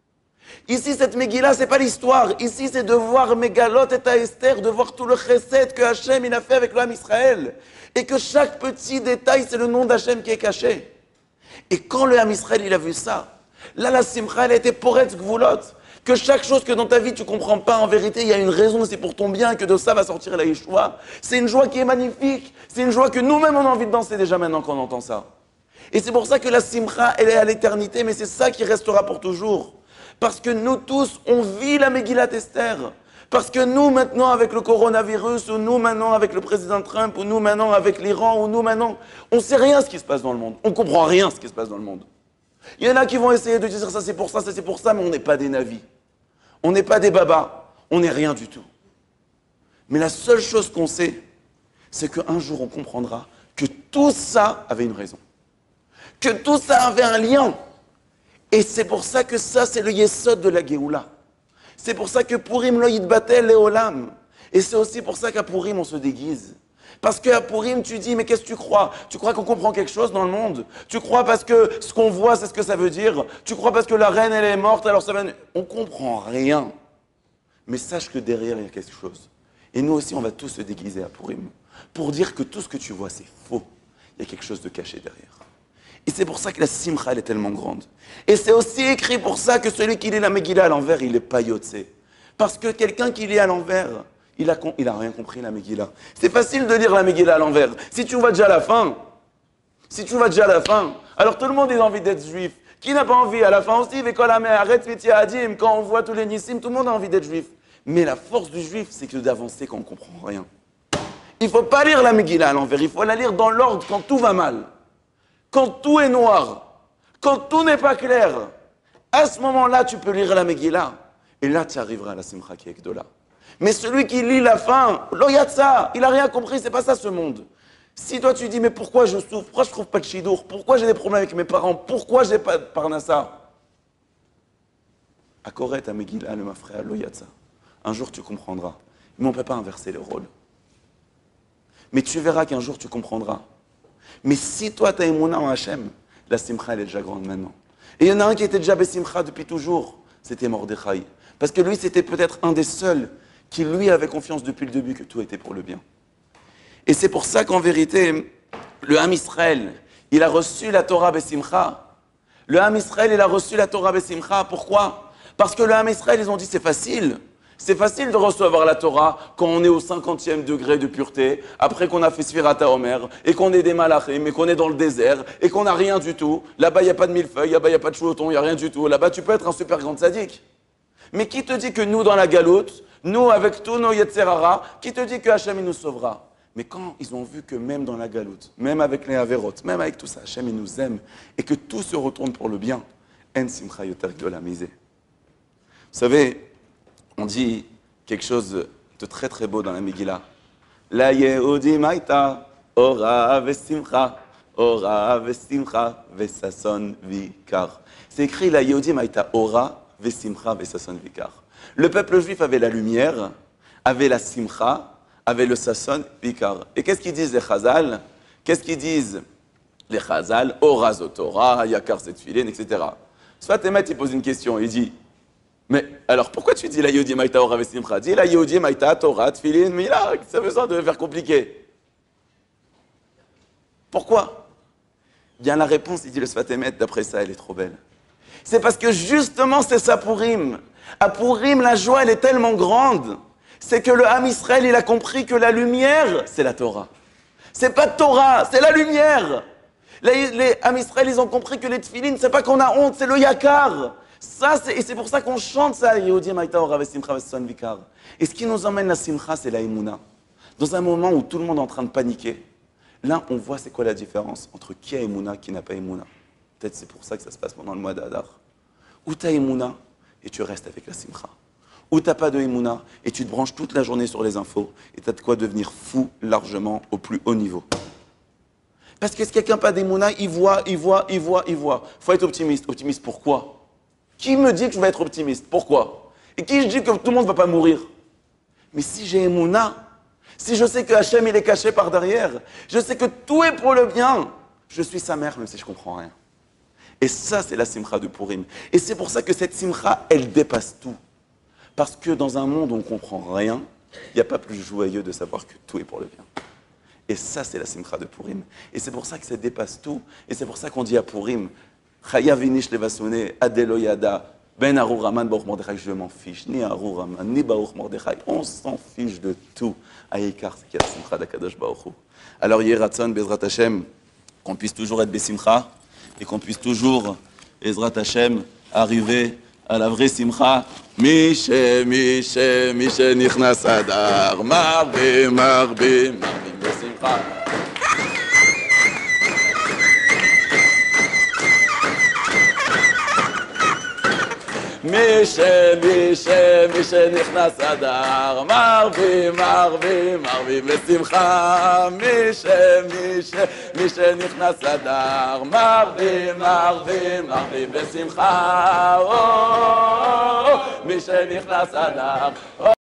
Ici, cette Megillah, c'est pas l'histoire. Ici, c'est de voir Megalot et à Esther, de voir tout le chesed que Hachem il a fait avec le Ham Israël. Et que chaque petit détail, c'est le nom d'Hachem qui est caché. Et quand le Ham Israël, il a vu ça, là, la Simcha, elle a été poretz gvulot. Que chaque chose que dans ta vie, tu ne comprends pas, en vérité, il y a une raison, c'est pour ton bien, que de ça va sortir la Yeshua. C'est une joie qui est magnifique. C'est une joie que nous-mêmes, on a envie de danser déjà maintenant quand on entend ça. Et c'est pour ça que la Simcha, elle est à l'éternité, mais c'est ça qui restera pour toujours. Parce que nous tous, on vit la Megillat Esther. Parce que nous, maintenant, avec le coronavirus, ou nous, maintenant, avec le président Trump, ou nous, maintenant, avec l'Iran, ou nous, maintenant, on ne sait rien ce qui se passe dans le monde. On ne comprend rien ce qui se passe dans le monde. Il y en a qui vont essayer de dire ça, c'est pour ça, ça, c'est pour ça, mais on n'est pas des navis. On n'est pas des babas. On n'est rien du tout. Mais la seule chose qu'on sait, c'est qu'un jour, on comprendra que tout ça avait une raison. Que tout ça avait un lien. Et c'est pour ça que ça, c'est le Yesod de la Géoula. C'est pour ça que Purim lo yitbatel leolam. Et c'est aussi pour ça qu'à Purim, on se déguise. Parce qu'à Purim, tu dis, mais qu'est-ce que tu crois? Tu crois qu'on comprend quelque chose dans le monde? Tu crois parce que ce qu'on voit, c'est ce que ça veut dire? Tu crois parce que la reine, elle est morte, alors ça va... On comprend rien. Mais sache que derrière, il y a quelque chose. Et nous aussi, on va tous se déguiser à Purim. Pour dire que tout ce que tu vois, c'est faux. Il y a quelque chose de caché derrière. Et c'est pour ça que la Simcha, elle est tellement grande. Et c'est aussi écrit pour ça que celui qui lit la Megillah à l'envers, il est pas yotse. Parce que quelqu'un qui lit à l'envers, il a, il a rien compris la Megillah. C'est facile de lire la Megillah à l'envers. Si tu vas déjà à la fin, si tu vas déjà à la fin, alors tout le monde a envie d'être juif. Qui n'a pas envie? À la fin aussi, quand on voit tous les nissim, tout le monde a envie d'être juif. Mais la force du juif, c'est que d'avancer quand on ne comprend rien. Il ne faut pas lire la Megillah à l'envers, il faut la lire dans l'ordre quand tout va mal. Quand tout est noir, quand tout n'est pas clair, à ce moment-là, tu peux lire la Megillah. Et là, tu arriveras à la Simcha qui est Gdola. Mais celui qui lit la fin, lo yatsa, il n'a rien compris, c'est pas ça ce monde. Si toi tu dis, mais pourquoi je souffre, pourquoi je trouve pas de chidour, pourquoi j'ai des problèmes avec mes parents, pourquoi j'ai pas de parnassa? Akoret à Megillah, le mafréa, lo yatsa. Un jour tu comprendras. Mais on ne peut pas inverser les rôles. Mais tu verras qu'un jour tu comprendras. Mais si toi, tu as émouna en Hachem, la Simcha, elle est déjà grande maintenant. Et il y en a un qui était déjà Bessimcha depuis toujours, c'était Mordechai. Parce que lui, c'était peut-être un des seuls qui, lui, avait confiance depuis le début que tout était pour le bien. Et c'est pour ça qu'en vérité, le Ham Israël, il a reçu la Torah Bessimcha. Le Ham Israël, il a reçu la Torah Bessimcha. Pourquoi? Parce que le Ham Israël, ils ont dit, c'est facile. C'est facile de recevoir la Torah quand on est au cinquantième degré de pureté, après qu'on a fait Sfirat HaOmer, et qu'on est des malachim, et qu'on est dans le désert, et qu'on n'a rien du tout. Là-bas, il n'y a pas de millefeuille, là-bas, il n'y a pas de chouoton, il n'y a rien du tout. Là-bas, tu peux être un super grand sadique. Mais qui te dit que nous, dans la galoute, nous, avec tous nos Yetzerara, qui te dit que Hachem, il nous sauvera? Mais quand ils ont vu que même dans la galoute, même avec les Averot, même avec tout ça, Hachem, il nous aime, et que tout se retourne pour le bien, En simcha yoter gdola mizeh. Vous savez, on dit quelque chose de très très beau dans la Megillah. La Yehudim hayta ora vesimcha, ora vesimcha vesason vikar. C'est écrit la Yehudim hayta ora vesimcha vesason vikar. Le peuple juif avait la lumière, avait la simcha, avait le sason vikar. Et qu'est-ce qu'ils disent les Chazal? Qu'est-ce qu'ils disent les Chazal? Ora zotora, yakar zetfilin, et cetera. Soit Emet, il pose une question, il dit, mais alors pourquoi tu dis la Yehudim hayta ora vesimcha? Dis la Yehudim hayta Torah, tfilin, mila, ça a besoin de faire compliqué. Pourquoi? Bien la réponse, il dit le Sfat Emet, d'après ça, elle est trop belle. C'est parce que justement, c'est ça Purim. À Purim, la joie, elle est tellement grande. C'est que le Ham Israël, il a compris que la lumière, c'est la Torah. C'est pas Torah, c'est la lumière. Les, les Ham Israël, ils ont compris que les tfilines, c'est pas qu'on a honte, c'est le yakar. Ça, c'est, et c'est pour ça qu'on chante ça, Yehudim hayta ora vesimcha vesason vikar. Et ce qui nous emmène la simcha, c'est la emuna. Dans un moment où tout le monde est en train de paniquer, là, on voit c'est quoi la différence entre qui a emuna et qui n'a pas emuna. Peut-être c'est pour ça que ça se passe pendant le mois d'Adar. Où tu as emuna et tu restes avec la simcha. Où tu n'as pas de emuna et tu te branches toute la journée sur les infos et tu as de quoi devenir fou largement au plus haut niveau. Parce que si quelqu'un n'a pas d'emuna, il voit, il voit, il voit, il voit. Il faut être optimiste. Optimiste pourquoi? Qui me dit que je vais être optimiste? Pourquoi? Et qui je dis que tout le monde ne va pas mourir? Mais si j'ai emuna, si je sais que Hachem il est caché par derrière, je sais que tout est pour le bien, je suis sa mère même si je ne comprends rien. Et ça, c'est la simcha de Purim. Et c'est pour ça que cette simcha, elle dépasse tout. Parce que dans un monde où on ne comprend rien, il n'y a pas plus joyeux de savoir que tout est pour le bien. Et ça, c'est la simcha de Purim. Et c'est pour ça que ça dépasse tout. Et c'est pour ça qu'on dit à Purim, Chaya vinish levasone, adelo yada, ben Arur Haman Baruch Mordechai, je m'en fiche, ni Arur Haman, ni Baruch Mordechai, on s'en fiche de tout. Aïkar, c'est qu'il y a la simcha d'Akadosh Baruch Hu. Alors, Yeratzon, Bezrat Hashem, qu'on puisse toujours être besimcha, et qu'on puisse toujours, Ezrat Hashem, arriver à la vraie simcha. Mishe, Mishe, Mishe, Nichnas Adar, Marbe, Marbe, Marbe, besimcha. Mishe, Mishe, Mishe, Nichnas Adar, Marbe, Marbe, Marbe, besimcha. Mishe, Mishe, Mishe, Nichnas Adar, Marbe, Marbe, Marbe, besimcha. Oh, Mishe, Nichnas Adar.